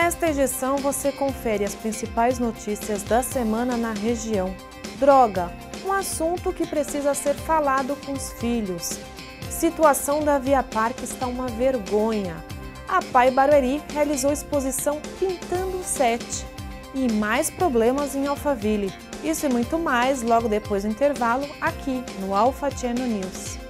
Nesta edição você confere as principais notícias da semana na região. Droga, um assunto que precisa ser falado com os filhos. Situação da Via Parque está uma vergonha. A Pai Barueri realizou exposição Pintando o Set. E mais problemas em Alphaville. Isso e muito mais logo depois do intervalo aqui no Alpha Channel News.